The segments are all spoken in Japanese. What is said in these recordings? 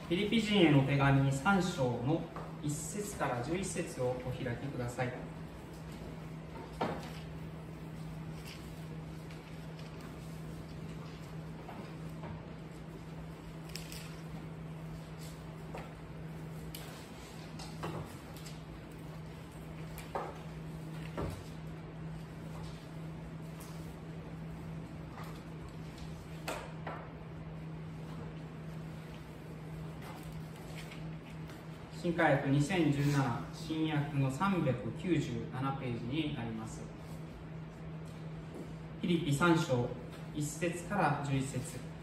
フィリピ人への手紙3章の1節から11節をお開きください。新化訳2017新訳の397ページになります。フィリピ3章1節から11節。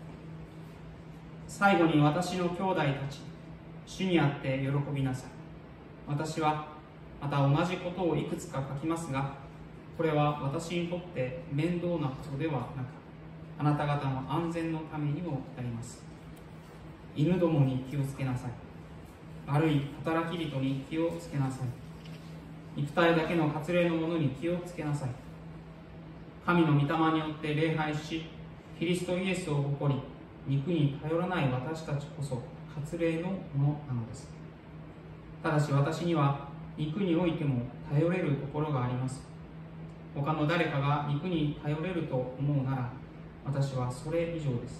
最後に私の兄弟たち、主にあって喜びなさい。私はまた同じことをいくつか書きますが、これは私にとって面倒なことではなく、あなた方の安全のためにもなります。犬どもに気をつけなさい。悪い働き人に気をつけなさい。肉体だけの割礼のものに気をつけなさい。神の御霊によって礼拝し、キリストイエスを誇り、肉に頼らない私たちこそ割礼のものなのです。ただし私には肉においても頼れるところがあります。他の誰かが肉に頼れると思うなら、私はそれ以上です。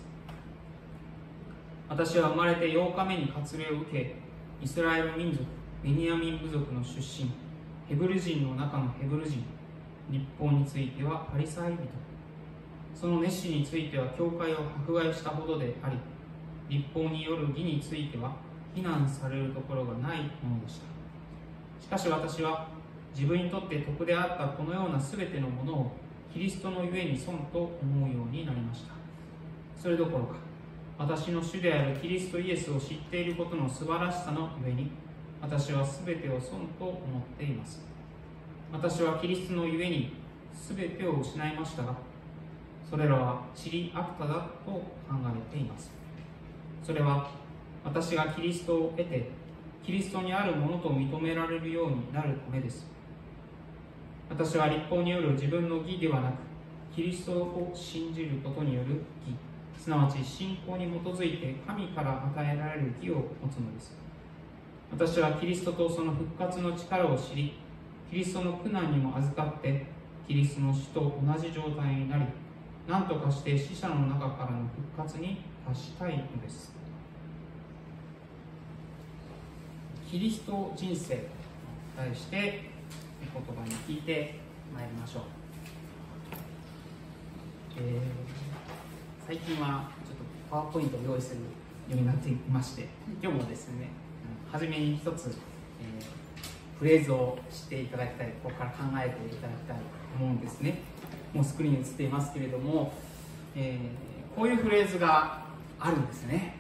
私は生まれて8日目に割礼を受け、イスラエル民族、ベニヤミン部族の出身、ヘブル人の中のヘブル人、律法についてはパリサイ人、その熱心については教会を迫害したほどであり、律法による義については非難されるところがないものでした。しかし私は自分にとって得であったこのようなすべてのものをキリストのゆえに損と思うようになりました。それどころか、私の主であるキリストイエスを知っていることの素晴らしさのゆえに、私はすべてを損と思っています。私はキリストのゆえにすべてを失いましたが、それらは塵悪多だと考えています。それは私がキリストを得て、キリストにあるものと認められるようになるためです。私は律法による自分の義ではなく、キリストを信じることによる義、すなわち信仰に基づいて神から与えられる義を持つのです。私はキリストとその復活の力を知り、キリストの苦難にも預かって、キリストの死と同じ状態になり、何とかして死者の中からの復活に達したいのです。キリスト人生と題して、言葉に聞いてまいりましょう。最近はちょっとパワーポイントを用意するようになっていまして、今日もですね、初めに一つ、フレーズを知っていただきたい、ここから考えていただきたいと思うんですね。もうスクリーンに映っていますけれども、こういうフレーズがあるんですね。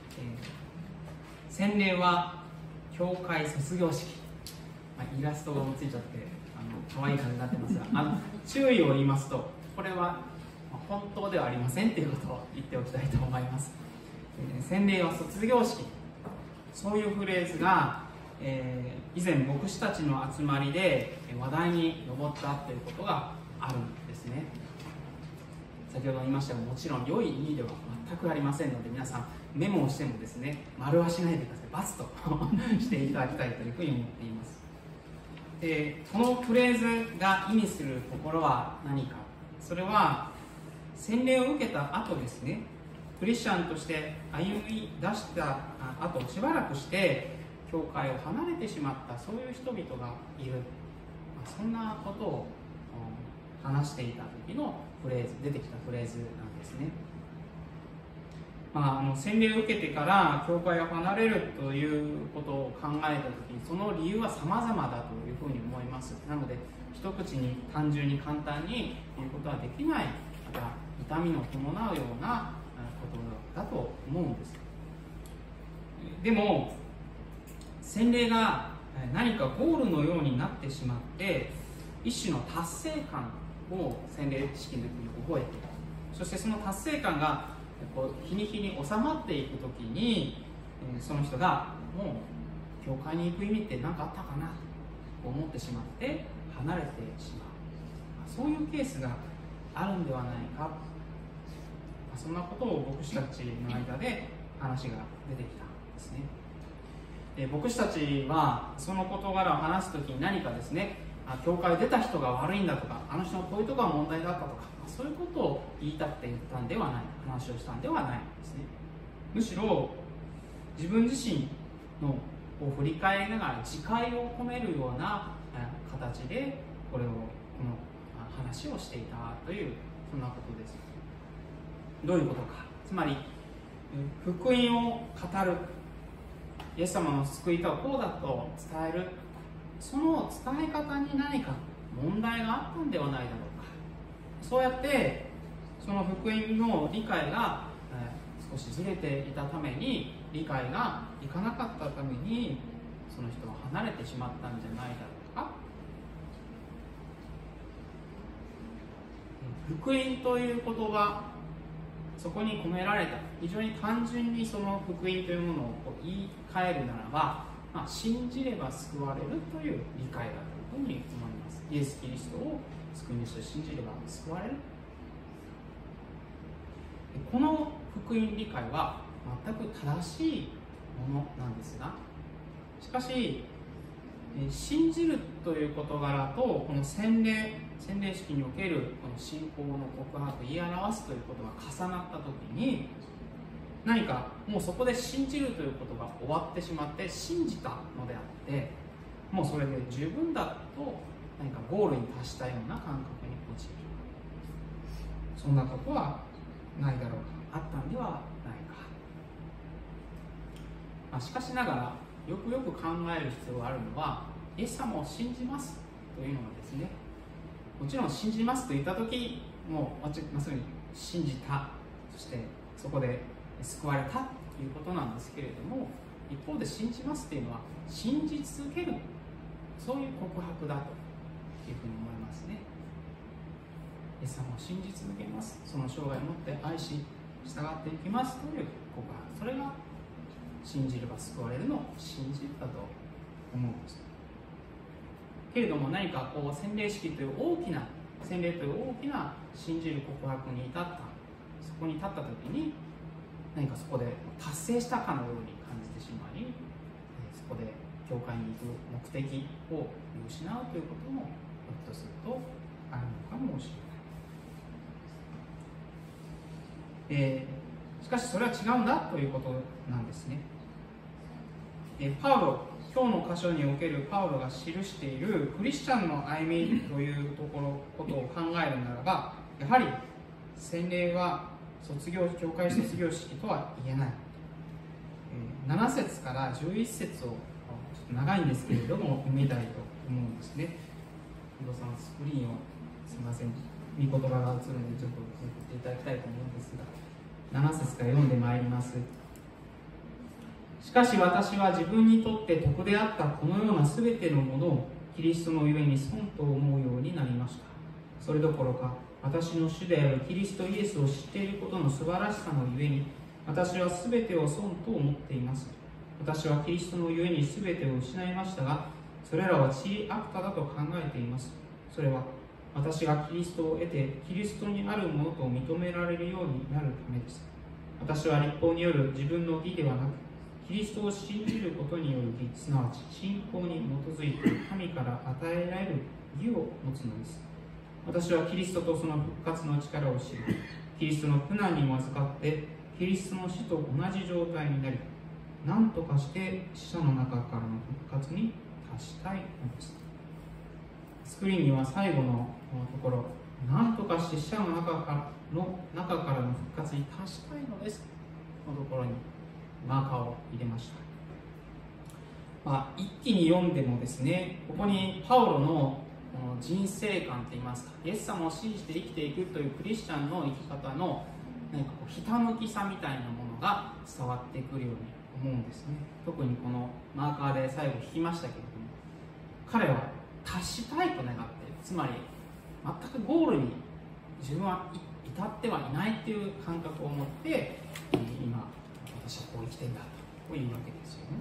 洗礼は教会卒業式、イラストがついちゃって可愛い感じになってますが、注意を言いますと、これは本当ではありませんということを言っておきたいと思います。洗礼は卒業式、そういうフレーズが、以前牧師たちの集まりで話題に上ったということがあるんですね。先ほど言いましたが、もちろん良い意味では全くありませんので、皆さんメモをしてもですね、丸はしないでください。×としていただきたいというふうに思っています。このフレーズが意味するところは何か、それは洗礼を受けた後ですね、クリスチャンとして歩み出した後、しばらくして教会を離れてしまった、そういう人々がいる、そんなことを話していた時のフレーズ、出てきたフレーズなんですね。洗礼を受けてから教会を離れるということを考えた時に、その理由は様々だというふうに思います。なので一口に単純に簡単に言うことはできない、また痛みの伴うようなことだと思うんです。でも洗礼が何かゴールのようになってしまって、一種の達成感を洗礼式の時に覚えて、そしてその達成感が日に日に収まっていく時に、その人がもう教会に行く意味って何かあったかなと思ってしまって離れてしまう、そういうケースがあるんではないか、そんなことを牧師たちの間で話が出てきた、 ですね。で、牧師たちはその事柄を話すときに何かですね、教会出た人が悪いんだとか、あの人のこういうところが問題だったとか、そういうことを言いたくて言ったんではない、話をしたんではないんですね。むしろ自分自身のを振り返りながら自戒を込めるような形でこの話をしていたという、そんなことです。どういうことか。つまり福音を語る、イエス様の救いとはこうだと伝える、その伝え方に何か問題があったんではないだろうか。そうやってその福音の理解が少しずれていたために、理解がいかなかったためにその人は離れてしまったんじゃないだろうか。福音という言葉、そこに込められた非常に単純にその福音というものを言い換えるならば、信じれば救われるという理解だというふうに思います。イエス・キリストを救い主と信じれば救われる。この福音理解は全く正しいものなんですが、しかし信じるという事柄とこの洗礼式におけるこの信仰の告白、言い表すということが重なったときに、何かもうそこで信じるということが終わってしまって信じたのであって、もうそれで十分だと何かゴールに達したような感覚に陥る。そんなことはないだろうか、あったんではないか。しかしながらよくよく考える必要があるのは、イエス様を信じますというのはですね、もちろん信じますと言ったときもまっすぐに信じた、そしてそこで救われたということなんですけれども、一方で信じますというのは信じ続ける、そういう告白だというふうに思いますね。イエス様を信じ続けます、その生涯をもって愛し従っていきますという告白、それが信じれば救われるの信じだと思うんですけれども、何か洗礼式という大きな洗礼という大きな信じる告白に至った、そこに立った時に何かそこで達成したかのように感じてしまい、そこで教会に行く目的を見失うということもひょっとするとあるのかもしれない。しかしそれは違うんだということなんですね。パウロ、今日の箇所におけるパウロが記しているクリスチャンの歩みということを考えるならば、やはり洗礼は教会卒業式とは言えない。7節から11節をちょっと長いんですけれども読みたいと思うんですね。近藤さん、スクリーンをすみません、見言葉が映るのでちょっと送っていただきたいと思うんですが、7節から読んでまいります。しかし私は自分にとって得であったこのようなすべてのものをキリストのゆえに損と思うようになりました。それどころか私の主であるキリストイエスを知っていることの素晴らしさのゆえに、私はすべてを損と思っています。私はキリストのゆえにすべてを失いましたが、それらは地理悪化だと考えています。それは私がキリストを得てキリストにあるものと認められるようになるためです。私は立法による自分の義ではなく、キリストを信じることによる義、すなわち信仰に基づいて神から与えられる義を持つのです。私はキリストとその復活の力を知り、キリストの苦難にも預かってキリストの死と同じ状態になり、何とかして死者の中からの復活に達したいのです。スクリーンには最後のところ、何とかして死者の中からの復活に達したいのですのところにマーカーを入れました。一気に読んでもですね、ここにパウロの人生観といいますか、イエス様を信じて生きていくというクリスチャンの生き方の何かひたむきさみたいなものが伝わってくるように思うんですね。特にこのマーカーで最後引きましたけれども、彼は達したいと願っている、つまり全くゴールに自分は至ってはいないっていう感覚を持って今私はこう生きてんだというわけですよね。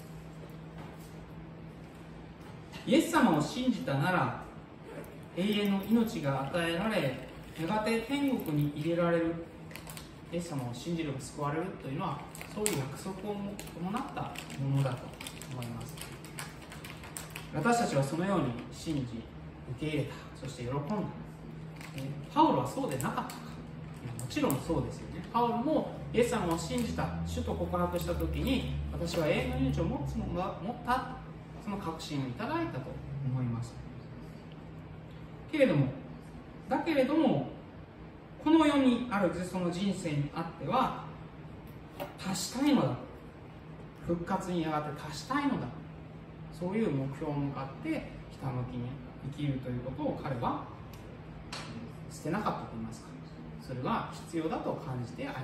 イエス様を信じたなら永遠の命が与えられ、やがて天国に入れられるイエス様を信じれば救われるというのは、そういう約束を伴ったものだと思います。私たちはそのように信じ、受け入れた、そして喜んだ。パウロはそうでなかったか。もちろんそうですよね。パウロもイエス様を信じた、主と告白したときに、私は永遠の命を持った、その確信をいただいたと思います。だけれども、この世にあるその人生にあっては、達したいのだ、復活にやがて達したいのだ、そういう目標に向かってひたむきに生きるということを彼は捨てなかったと言いますか、それが必要だと感じて歩んでい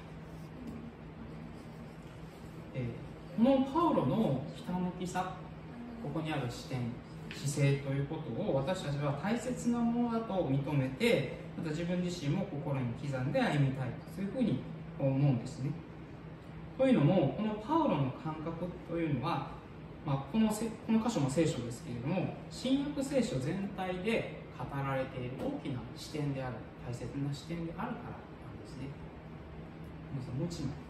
た。このパウロのひたむきさ、ここにある視点、姿勢ということを私たちは大切なものだと認めて、また自分自身も心に刻んで歩みたい、そういうふうに思うんですね。というのも、このパウロの感覚というのは、この箇所も聖書ですけれども、新約聖書全体で語られている大きな視点である、大切な視点であるからなんですね。皆さん、もちろん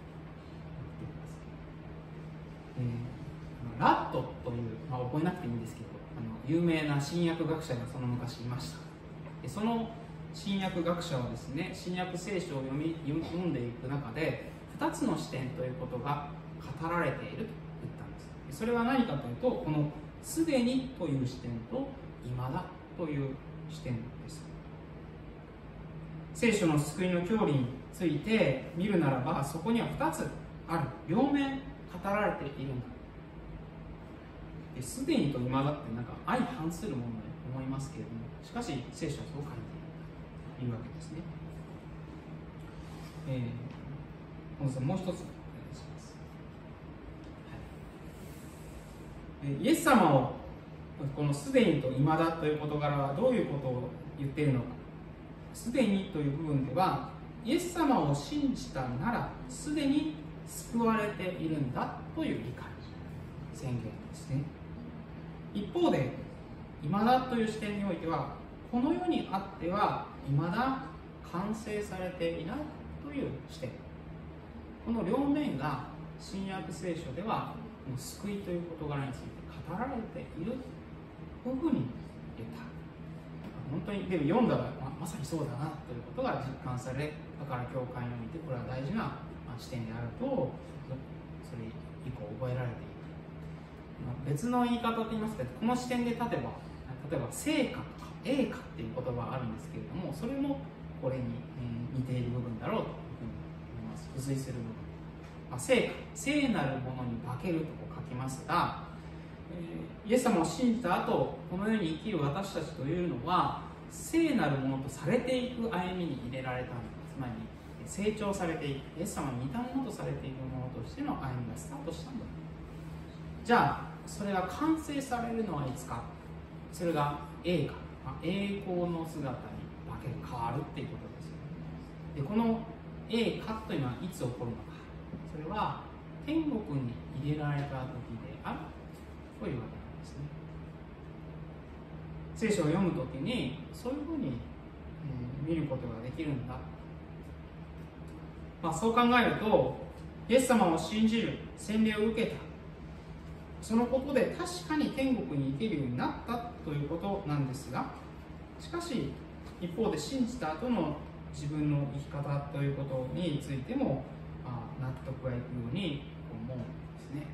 ラットという、覚えなくていいんですけど、有名な新約学者がその昔いました。その新約学者はですね、新約聖書を読んでいく中で、2つの視点ということが語られていると言ったんです。それは何かというと、このすでにという視点と今だという視点です。聖書の救いの教理について見るならば、そこには2つある、両面語られているんだ。すでにと今だって相反するものだと思いますけれども、しかし聖書はそう書いているわけですね。本日はもう一つお願いします。イエス様をこのすでにと今だという事柄はどういうことを言っているのか。すでにという部分では、イエス様を信じたならすでに救われているんだという理解、宣言ですね。一方で、今だという視点においては、この世にあっては未だ完成されていないという視点。この両面が新約聖書では救いという事柄について語られているというふうに言った。本当にでも読んだら、まさにそうだなということが実感され、だから教会においてこれは大事な視点であると、それ以降覚えられている。別の言い方といいますか、この視点で例えば成果とか栄華っていう言葉があるんですけれども、それもこれに似ている部分だろうというふうに思います。付随する部分、成果、聖なるものに化けると書きますが、イエス様を信じた後、この世に生きる私たちというのは聖なるものとされていく歩みに入れられたんです。つまり成長されていく、イエス様に似たものとされていくものとしての歩みがスタートしたんだ。じゃあそれが完成されるのはいつか。それが栄華、栄光の姿に化ける、変わるっていうことですよ。でこの栄華というのはいつ起こるのか。それは天国に入れられた時であるというわけなんですね。聖書を読む時にそういうふうに、見ることができるんだ。そう考えると、イエス様を信じる、洗礼を受けた、そのことで確かに天国に行けるようになったということなんですが、しかし一方で信じた後の自分の生き方ということについても納得がいくように思うんですね。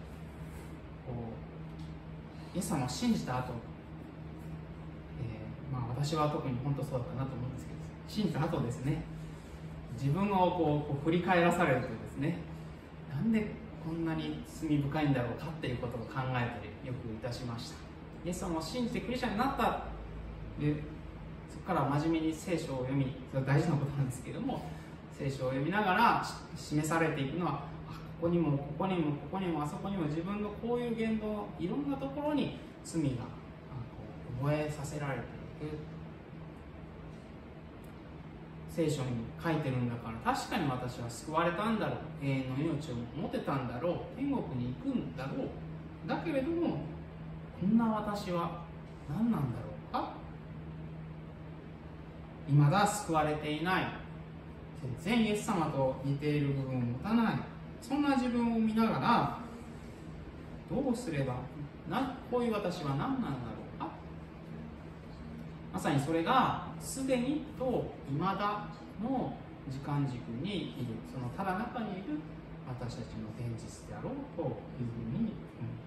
イエス様を信じた後、私は特に本当そうだったなと思うんですけど、信じた後ですね、自分を振り返らされるとですね、なんでこんなに罪深いんだろうかっていうことを考えたりよくいたしました。イエス様を信じてクリスチャンになった。でそこから真面目に聖書を読み、それは大事なことなんですけれども、聖書を読みながら示されていくのは、ここにもここにもここにもあそこにも自分のこういう言動、いろんなところに罪が覚えさせられていく。聖書に書いてるんだから、確かに私は救われたんだろう、永遠の命を持てたんだろう、天国に行くんだろう。だけれども、こんな私は何なんだろうか。未だ救われていない。 全然イエス様と似ている部分を持たない、そんな自分を見ながら、どうすればこういう私は何なんだろうか。まさにそれがすでにと未だの時間軸にいる、そのただ中にいる私たちの現実であろうというふうに、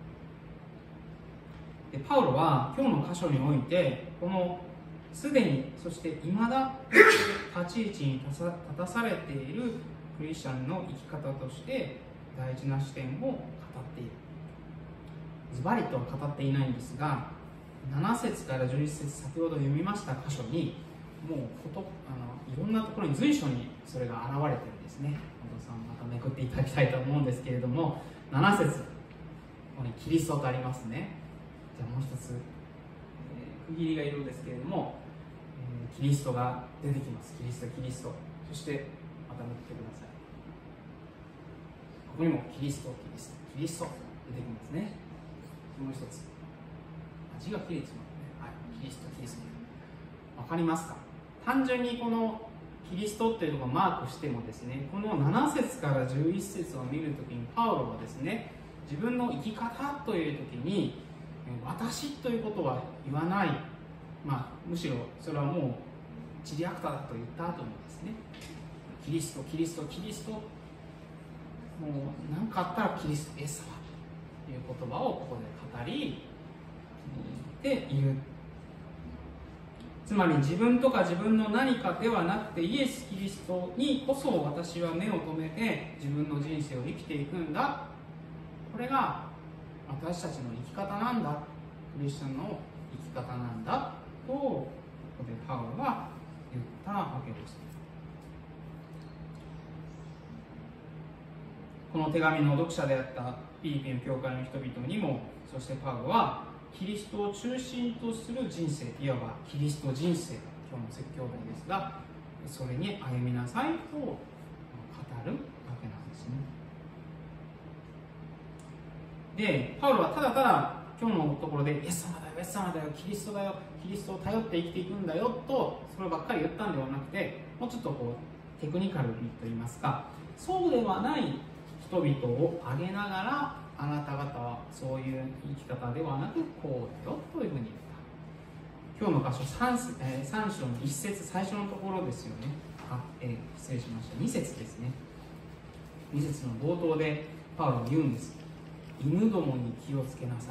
でパウロは今日の箇所において、このすでに、そして未だ立ち位置に立たされているクリスチャンの生き方として大事な視点を語っている。ズバリとは語っていないんですが、7節から11節、先ほど読みました箇所にもういろんなところに随所にそれが現れてるんですね。本田さん、まためくっていただきたいと思うんですけれども、7節、ここにキリストとありますね。じゃあもう一つ、区切りがいるんですけれども、キリストが出てきます。キリスト、キリスト。そしてまためくってください。ここにもキリスト、キリスト、キリスト出てきますね。もう一つ、字が切れてしまうね。はい、キリスト、キリスト。わかりますか？単純にこのキリストっていうのがマークしてもですね、この7節から11節を見るときにパウロはですね、自分の生き方というときに私ということは言わない、むしろそれはもうチリアクタだと言った後にですね、キリスト、キリスト、キリスト、もう何かあったらキリスト、イエス様という言葉をここで語りている。つまり自分とか自分の何かではなくて、イエス・キリストにこそ私は目を留めて自分の人生を生きていくんだ、これが私たちの生き方なんだ、クリスチャンの生き方なんだとここでパウロは言ったわけです。この手紙の読者であったフィリピンの教会の人々にも、そしてパウロはキリストを中心とする人生、いわばキリスト人生、今日の説教題ですが、それに歩みなさいと語るわけなんですね。で、パウロはただただ今日のところでイエス様だよ、イエス様だよ、キリストだよ、キリストを頼って生きていくんだよとそればっかり言ったんではなくて、もうちょっとテクニカルにといいますか、そうではない人々を挙げながら、あなた方はそういう生き方ではなくこうだよというふうに言った。今日の箇所 3章の1節、最初のところですよね。失礼しました。2節ですね。2節の冒頭でパウロは言うんです。犬どもに気をつけなさい。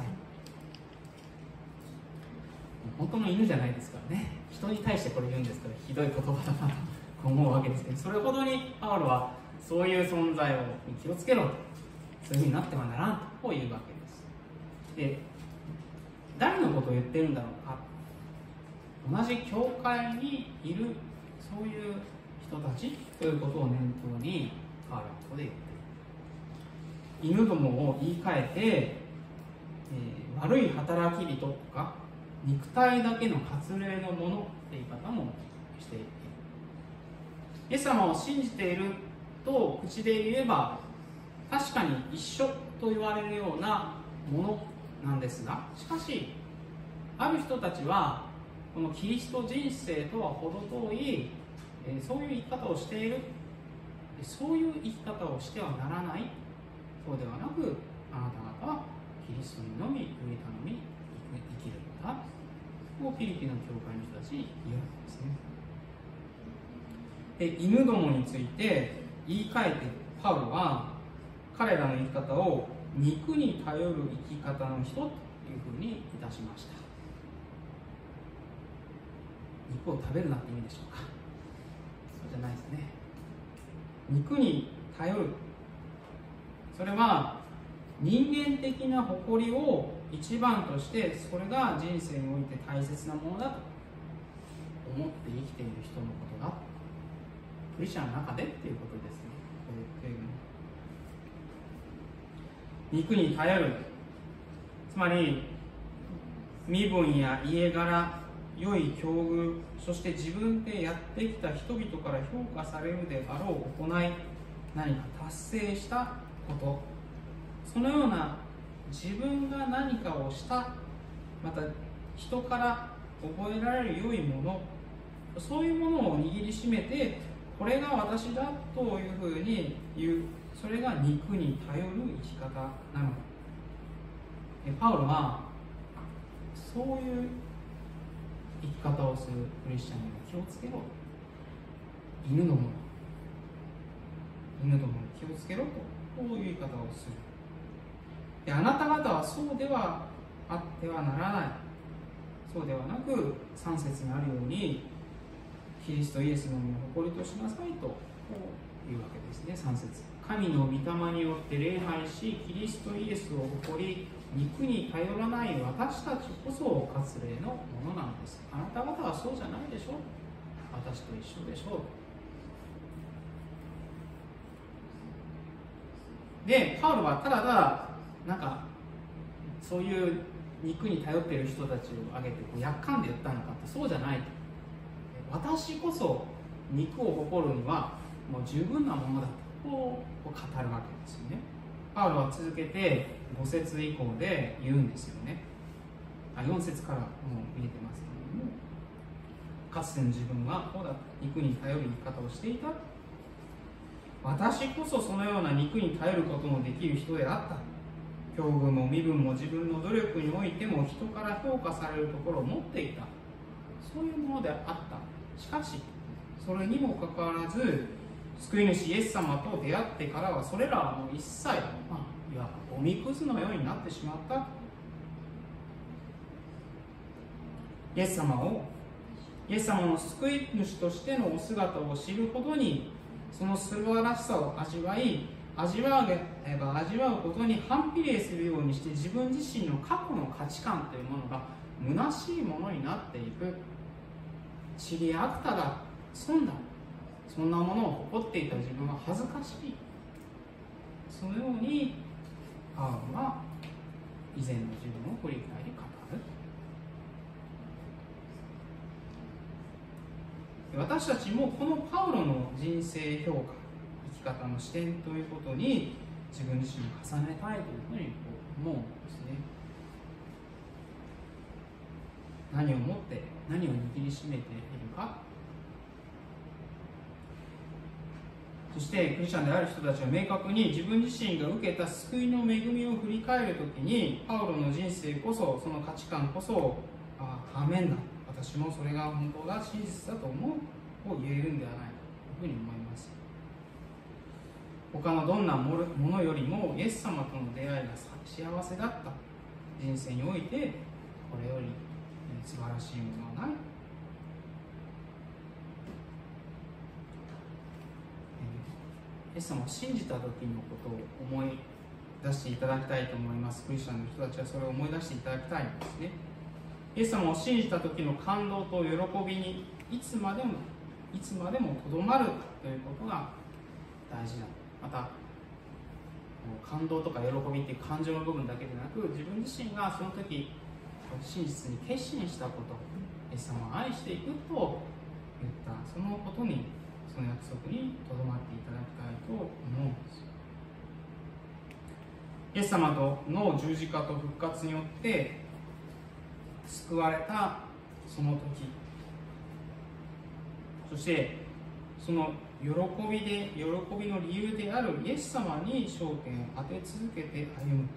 本当の犬じゃないですからね。人に対してこれ言うんですから、ひどい言葉だなと思うわけですけど、それほどにパウロはそういう存在に気をつけろと、そういうふうになってはならんというわけです。で、誰のことを言ってるんだろうか。同じ教会にいるそういう人たちということを念頭にパウロはここで言っている。犬どもを言い換えて、悪い働き人とか肉体だけの割礼のものって言い方もしている。イエス様を信じていると口で言えば確かに一緒と言われるようなものなんですが、しかしある人たちはこのキリスト人生とは程遠い、そういう生き方をしている。そういう生き方をしてはならない。そうではなく、あなた方はキリストにのみ、唯他のみ生きるんだ。こうフィリピンの教会の人たちに言うんですね。で、犬どもについて言い換えてパウロは彼らの生き方を肉に頼る生き方の人というふうにいたしました。肉を食べるなって意味でしょうか。そうじゃないですね。肉に頼る、それは人間的な誇りを一番として、それが人生において大切なものだと思って生きている人のことだ。クリスチャンの中でっていうことですね。肉に頼る、つまり身分や家柄、良い境遇、そして自分でやってきた人々から評価されるであろう行い、何か達成したこと、そのような自分が何かをした、また人から覚えられる良いもの、そういうものを握りしめてこれが私だというふうに言う、それが肉に頼る生き方なのだ。パウロはそういう生き方をするクリスチャンには気をつけろ、犬どもに気をつけろと、こういう言い方をする。で、あなた方はそうではあってはならない。そうではなく、3節にあるようにキリストイエスの身を誇りとしなさいと、こういうわけですね。3節、神の御霊によって礼拝し、キリストイエスを誇り、肉に頼らない私たちこそ割礼のものなのです。あなた方はそうじゃないでしょ、私と一緒でしょう。で、パウロはただただなんかそういう肉に頼っている人たちを挙げてやっかんで言ったのかって、そうじゃないと。私こそ肉を誇るにはもう十分なものだと、こう語るわけですよね。パウロは続けて5節以降で言うんですよね。4節からもう見えてますけれども、かつての自分はこうだった、肉に頼る生き方をしていた。私こそそのような肉に頼ることのできる人であった。境遇も身分も自分の努力においても人から評価されるところを持っていた。そういうものであった。しかしそれにもかかわらず、救い主イエス様と出会ってからはそれらはもう一切、いわばおみくずのようになってしまった。イエス様の救い主としてのお姿を知るほどに、その素晴らしさを味わえば味わうことに反比例するようにして、自分自身の過去の価値観というものが虚しいものになっていく。知りあったが損だ、そんなものを誇っていた自分は恥ずかしい。そのようにパウロは以前の自分を振り返り語る。私たちもこのパウロの人生評価、生き方の視点ということに自分自身を重ねたいというふうに思うんですね。何をもって何を握りしめているか。そしてクリスチャンである人たちは明確に自分自身が受けた救いの恵みを振り返るときに、パウロの人生こそ、その価値観こそ、アーメンだ、私もそれが本当だ、真実だと思うと言えるんではないかというふうに思います。他のどんなものよりもイエス様との出会いが幸せだった人生において、これより素晴らしいものはない。イエス様を信じた時のことを思い出していただきたいと思います。クリスチャンの人たちはそれを思い出していただきたいんですね。イエス様を信じた時の感動と喜びにいつまでもとどまるということが大事だ。また感動とか喜びっていう感情の部分だけでなく、自分自身がその時真実に決心したこと、イエス様を愛していくと言ったそのことに、その約束にとどまっていただきたいと思うんです。イエス様の十字架と復活によって救われたその時、そしてその喜びの理由であるイエス様に焦点を当て続けて歩む。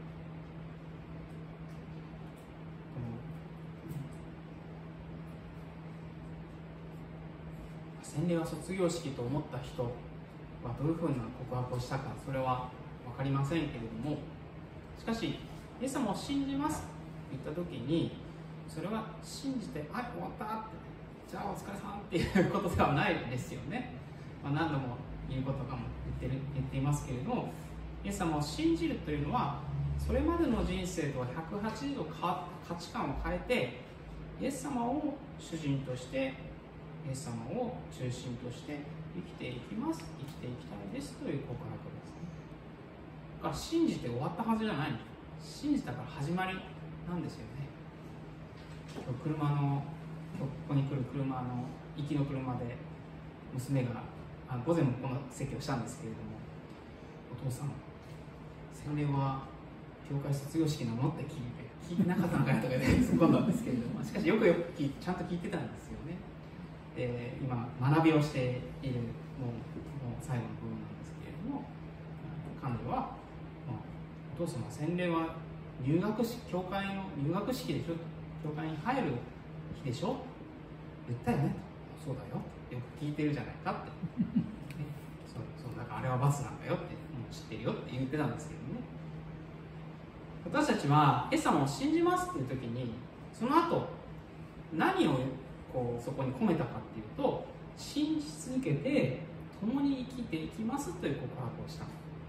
洗礼は卒業式と思った人はどういうふうな告白をしたか、それは分かりませんけれども、しかしイエス様を信じますと言った時に、それは信じて、はい、終わったって、じゃあお疲れさんっていうことではないですよね。何度も言うことかも言っていますけれども、イエス様を信じるというのは、それまでの人生とは180度変わった価値観を変えて、イエス様を主人として、イエス様を中心として生きていきます、生きていきたいですという告白ですね。だから信じて終わったはずじゃない、信じたから始まりなんですよね。車のここに来る車の行きの車で娘が午前もこの席をしたんですけれども、お父さん、洗礼は教会卒業式なのって聞いてなかったのかなとか突っ込んだんですけれども、しかしよくちゃんと聞いてたんですよね。 今学びをしているもう最後の部分なんですけれども、彼女は、お父様洗礼は教会の入学式でしょ、教会に入る日でしょ、言ったよね、そうだよ、よく聞いてるじゃないかって、そうだからあれは罰なんだよって、知ってるよって言ってたんですけどね。私たちはイエス様を信じますっていう時に、その後何をそこに込めたかっていうと、信じ続けて共に生きていきますという告白をした。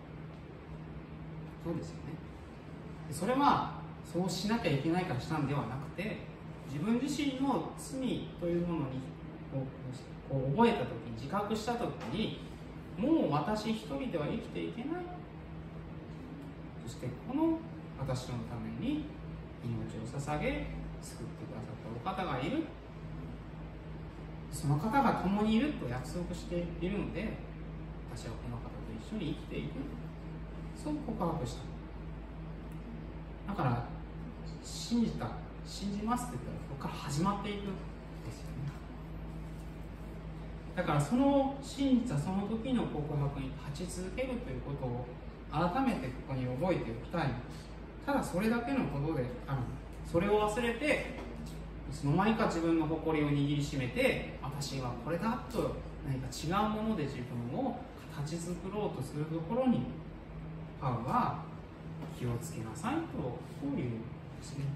そうですよね。それはそうしなきゃいけないからしたんではなくて、自分自身の罪というものに覚えた時に、自覚した時に、もう私一人では生きていけない、そしてこの私のために命を捧げ救ってくださったお方がいる、その方が共にいると約束しているので、私はこの方と一緒に生きていく、そう告白した。だから信じますって言ったら、そこから始まっていくんですよね。だからその信じたその時の告白に立ち続けるということを改めてここに覚えておきたい。ただそれだけのことである。それを忘れて、いつの間にか自分の誇りを握りしめて、私はこれだと何か違うもので自分を形作ろうとするところに、パウは気をつけなさいとこういうんですね。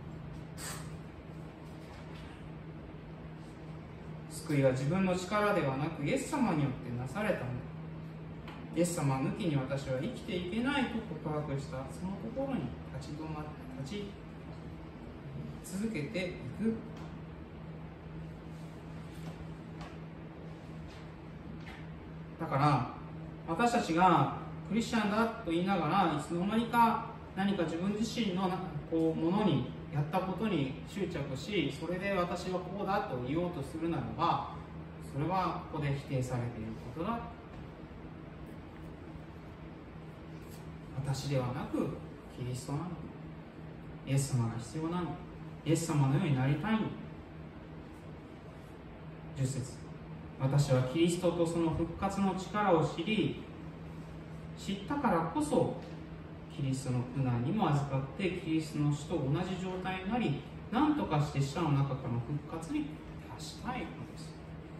救いは自分の力ではなくイエス様によってなされたのだ。イエス様抜きに私は生きていけないと告白したそのところに立ち続けていく。だから私たちがクリスチャンだと言いながら、いつの間にか何か自分自身のものにやったことに執着し、それで私はこうだと言おうとするならば、それはここで否定されていることだ。私ではなくキリストなの。イエス様が必要なの。イエス様のようになりたいの。10節、私はキリストとその復活の力を知ったからこそ、キリストの苦難にも預かってキリストの死と同じ状態になり、何とかして死者の中からの復活に達したいのです。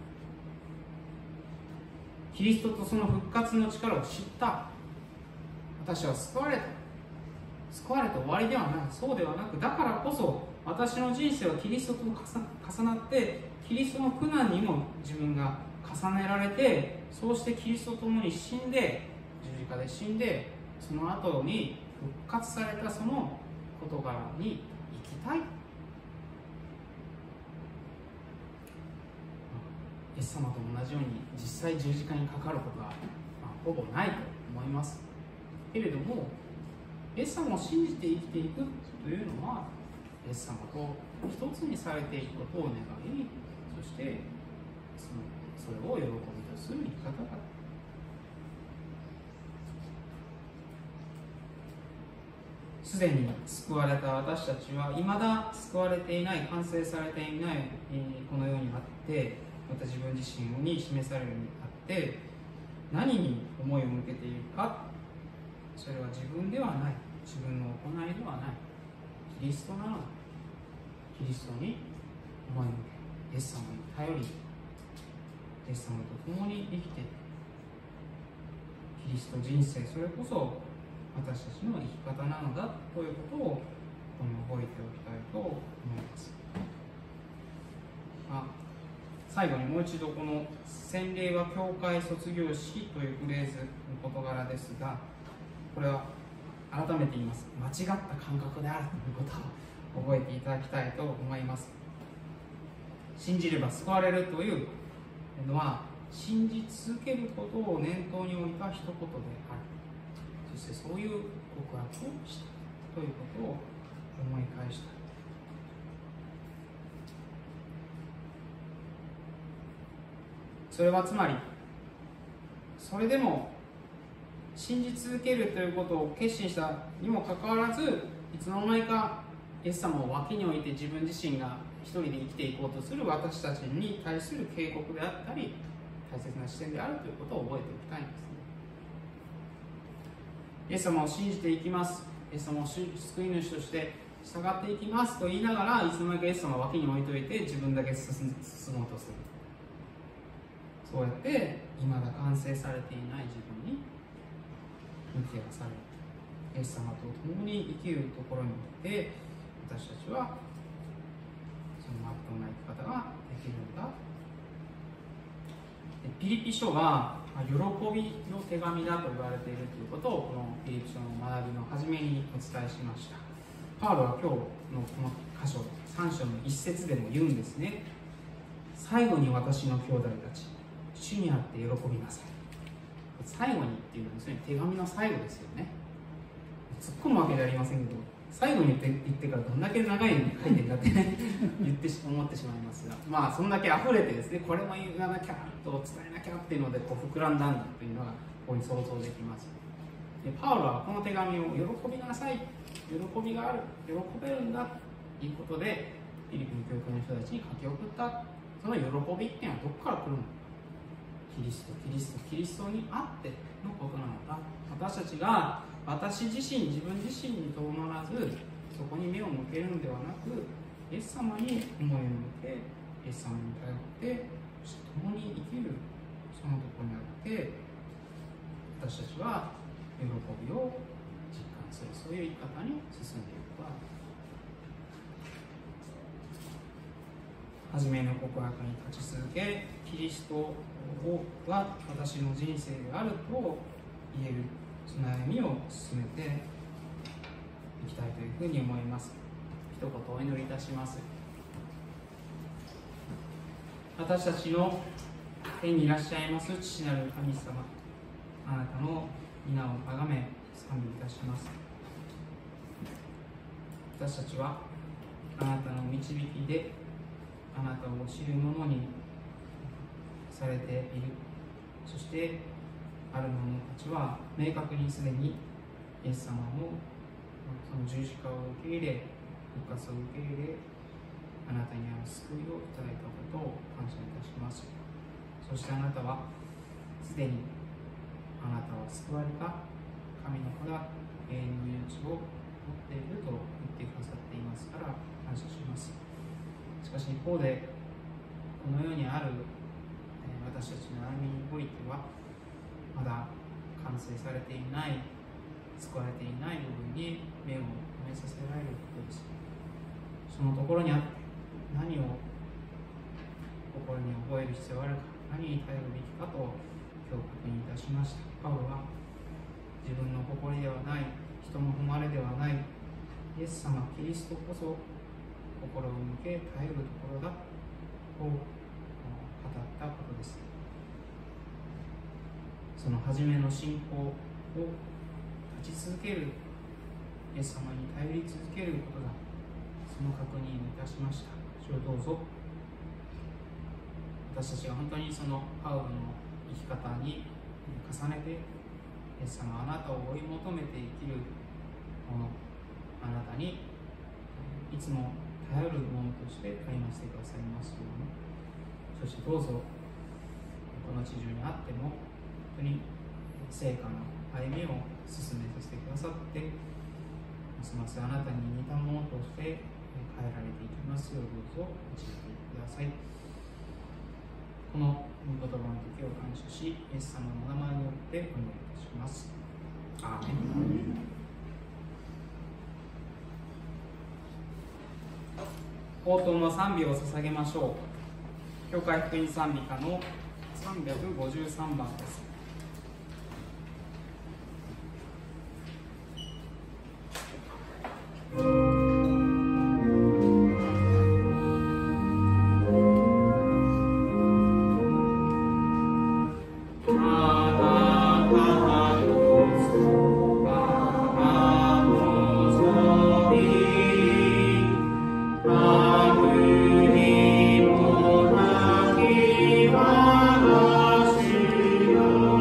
キリストとその復活の力を知った。私は救われた。救われて終わりではない。そうではなく、だからこそ私の人生はキリストと重なって、キリストの苦難にも自分が重ねられて、そうしてキリストと共に死んで、十字架で死んで、その後に復活されたその事柄に生きたい。イエス様と同じように実際十字架にかかることは、ほぼないと思いますけれども、イエス様を信じて生きていくというのは、イエス様と一つにされていくことを願い、そしてそれを喜びとする生き方だ。すでに救われた私たちは、未だ救われていない、完成されていない、この世にあって、また自分自身に示されるようにあって、何に思いを向けているか、それは自分ではない、自分の行いではない、キリストなのだ。キリストに思いを向け、イエス様に頼り、イエス様と共に生きていくキリスト人生、それこそ私たちの生き方なのだということをここに覚えておきたいと思います。最後にもう一度、この洗礼は教会卒業式というフレーズの事柄ですが、これは改めて言います。間違った感覚であるということを覚えていただきたいと思います。信じれば救われるというのは、信じ続けることを念頭に置いた一言である。そしてそういう告白をしたということを思い返した。それはつまり、それでも信じ続けるということを決心したにもかかわらず、いつの間にかイエス様を脇に置いて自分自身が一人で生きていこうとする私たちに対する警告であったり、大切な視点であるということを覚えておきたいんですね。イエス様を信じていきます、イエス様を救い主として従っていきますと言いながら、いつの間にかイエス様を脇に置いといて自分だけ進もうとする。そうやって未だ完成されていない自分に向き合わされる。イエス様と共に生きるところにおいて、私たちはそのまっとうな生き方ができるんだ。ピリピ書は喜びの手紙だと言われているということを、このピリピ書の学びの初めにお伝えしました。パウロは今日のこの箇所3章の一節でも言うんですね。最後に私の兄弟たち、主にあって喜びなさい。最後にっていうのはですね、手紙の最後ですよね。突っ込むわけじゃありませんけど、最後に言ってからどんだけ長いのに書いてるかって思ってしまいますが、まあそんだけ溢れてですね、これも言わなきゃと伝えなきゃっていうのでこう膨らんだんだというのがここに想像できます。でパウロはこの手紙を喜びなさい、喜びがある、喜べるんだということでフィリピン教会の人たちに書き送った。その喜びっていうのはどこから来るのか。キリストにあってのことなのだ。私たちが自分自身にとどまらず、そこに目を向けるのではなく、イエス様に思いを向け、イエス様に頼って、そして共に生きる、そのところにあって、私たちは喜びを実感する、そういう生き方に進んでいくことができる。初めの告白に立ち続け、キリストは私の人生であると言えるその歩みを進めていきたいというふうに思います。一言お祈りいたします。私たちの天にいらっしゃいます父なる神様、あなたの皆をあがめ賛美いたします。私たちはあなたの導きであなたを知る者にされている。そしてある者たちは明確にすでにイエス様のその十字架を受け入れ、復活を受け入れ、あなたにある救いをいただいたことを感謝いたします。そしてあなたはすでにあなたは救われた神の子だ、永遠の命を持っていると言ってくださっていますから感謝します。しかし一方でこの世にある私たちの歩みにおいてはまだ完成されていない、救われていない部分に目を留めさせられることです。そのところにあって何を心に覚える必要があるか、何に頼るべきかと今日確認いたしました。パウロは自分の誇りではない、人の誉れではない、イエス様キリストこそ心を向け頼るところだと語ったことです。その初めの信仰を立ち続ける、イエス様に頼り続けることだ、その確認をいたしました。主をどうぞ私たちが本当にそのパウロの生き方に重ねて、イエス様あなたを追い求めて生きるもの、あなたにいつも頼るものとして歩ませてくださいますように。そしてどうぞこの地上にあっても本当に成果の歩みを進めさせてくださって、ますますあなたに似たものとして変えられていきますようどうぞ導いてください。この御言葉の時を感謝し、イエス様のお名前によってお祈りいたします。アーメン。応答の賛美を捧げましょう。教会福音賛美歌の353番です。 Thank you.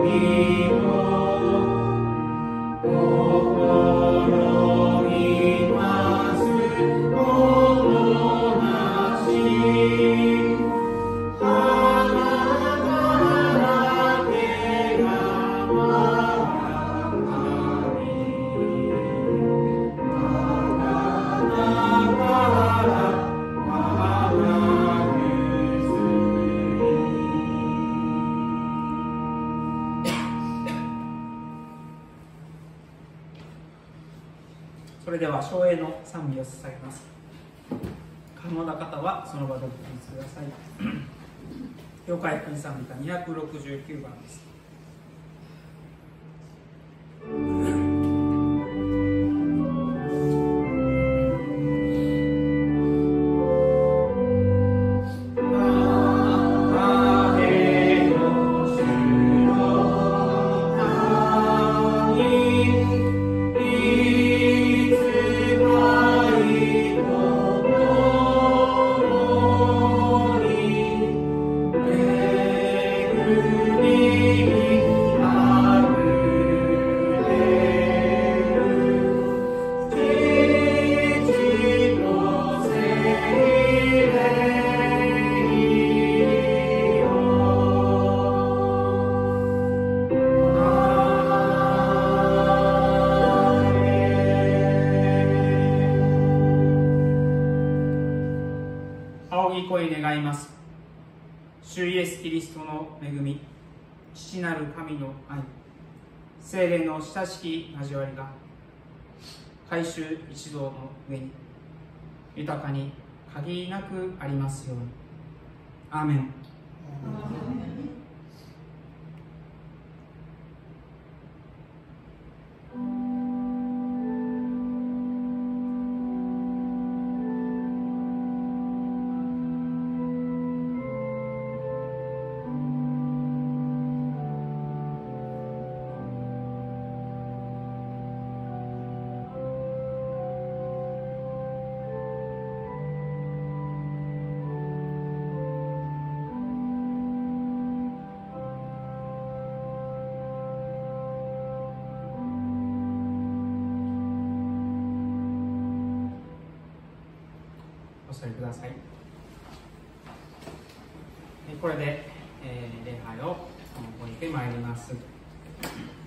それでは唱詠の賛美を捧げます。可能な方はその場でご起立ください。教会福音賛美歌269番です。主イエスキリストの恵み、父なる神の愛、聖霊の親しき交わりが改宗一同の上に豊かに限りなくありますように。アーメン。お座りください。これで、礼拝を終えてまいります。